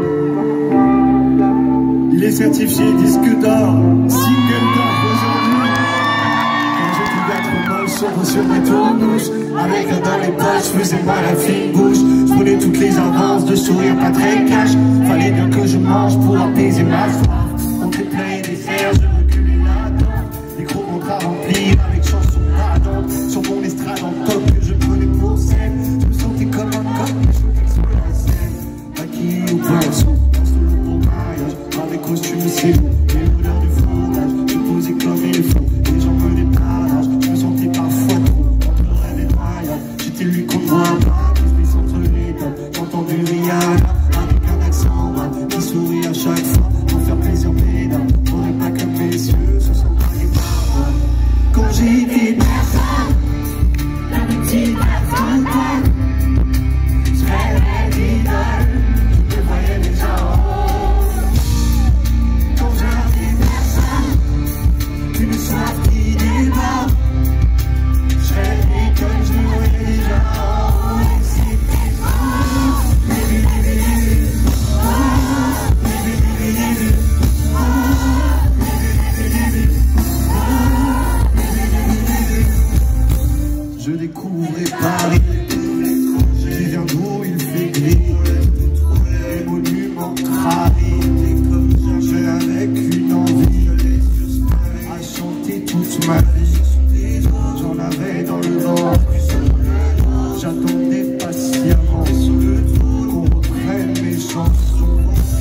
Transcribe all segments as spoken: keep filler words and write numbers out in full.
Il est certifié disque d'or, single d'or aujourd'hui. Quand j'étais bien trop moche, sombre sur mes tournouches, avec un dans les poches, faisais-moi la fine bouche. Je prenais toutes les avances de sourire pas très cash. Fallait bien que je mange pour apaiser ma soif. Entre plein et désert, je reculais là-dedans. Les gros contrats remplis avec chansons ardentes. Sur mon estrade en top que je prenais pour scène. Je me sentais comme un coq, mais je voulais explorer la scène. Maquillé au pinceau, dans ce lot pour mariage. Dans les costumes, c'est beau, et l'odeur du fromage. Je posais comme il faut, les gens me déparagent. Je me sentais parfois trop, entre le rêve et le mariage. J'étais lui qu'on ne voit pas, mais je glisse entre les dents. J'entends du Rihanna, avec un accent mal, qui sourit à chaque fois, pour faire plaisir mes dames. On n'est pas comme messieurs, ce sont pas les paroles. Quand j'étais personne, la petite afro-tête, je rêvais d'idole, je me voyais déjà en haut. Quand j'avais personne, une soif qui déborde, je rêvais comme je me voyais déjà en haut. Et c'était fou, baby, baby, baby, oh, baby, baby, baby, oh, baby, baby, baby, oh, baby, baby, baby. Je découvrais Paris, je viens d'où il fait gris, les monuments través, je avec une envie à chanter toute ma vie. J'en avais dans le ventre, j'attendais patiemment qu'on reprenne mes chansons.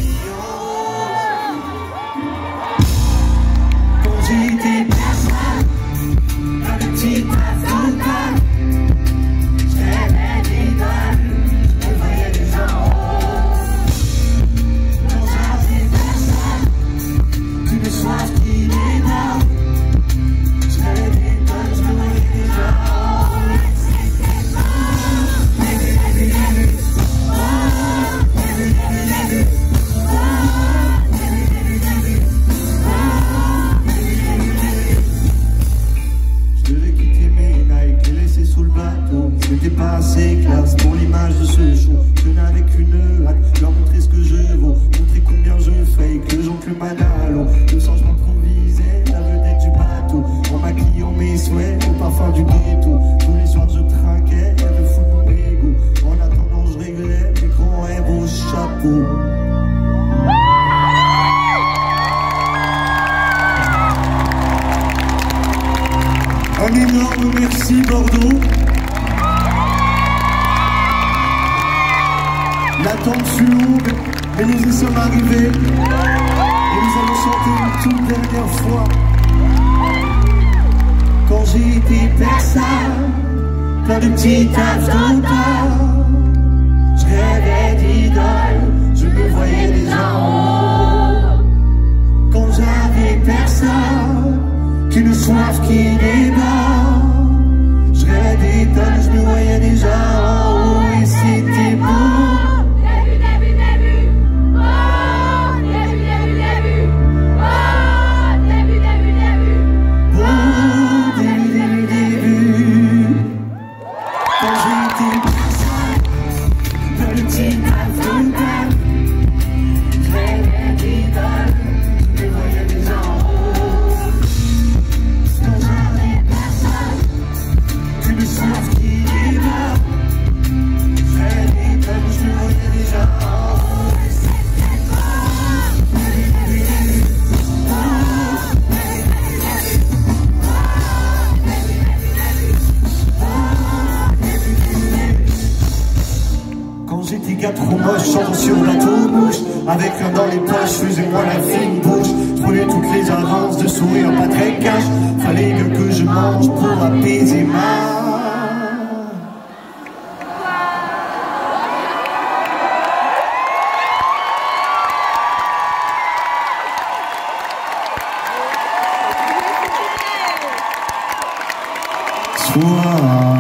Quand j'étais personne, la petite afro-tête, je rêvais d'idole, je me voyais déjà en haut. Quand j'avais personne, qu'une soif qui déborde, je rêvais d'idole, je me voyais déjà en haut. Et c'était fou, baby, baby, baby, oh, baby, baby, baby, oh, baby, baby, baby, oh, baby, baby, baby. Je devais quitter mes Nike, les laisser sous le bateau. C'était pas assez classe pour l'image de ce show. Je n'avais qu'une hâte, leur montrer ce que je vaux, montrer combien je fake, le joncle Manalo. Le sang je m'improvisais, la vedette du bateau, en maquillant mes souhaits au parfum du ghetto. Tous les soirs je trinquais, le fou de mon ego. En attendant je réglais mes grands rêves au chapeau. Un énorme merci Bordeaux. L'attente fut longue, mais nous y sommes arrivés. Et nous allons chanter une toute dernière fois. Quand j'étais personne, plein de petites afro-têtes, je rêvais d'idole, je me voyais déjà en haut. Quand j'avais personne, qu'une soif qui déborde, je rêvais d'idole, je me voyais déjà en haut. Et c'était beau. Trop moche, chantant sur bateau mouche, avec un dans les poches, faisais-moi la fine bouche. Je prenais toutes les avances de sourire pas très cash. Fallait bien que je mange pour apaiser ma... Soir.